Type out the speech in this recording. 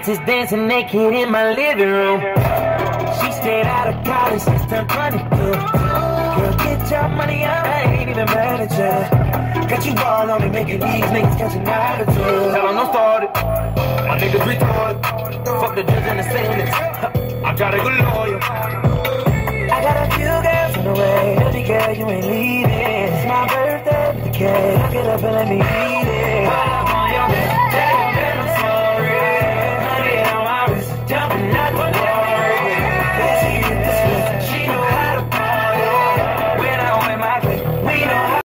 bitches dancing naked in my living room. She stayed out of college since turned 22. Girl, get your money up, I ain't even mad at ya. Got you all on me, making these niggas catch an attitude. Tell 'em don't start it, my niggas retarded. Fuck the judge and the sentence, I got a good lawyer. I got a few girls on the way, baby girl, you ain't leaving. It's my birthday with the cake, look it up and let me eat it.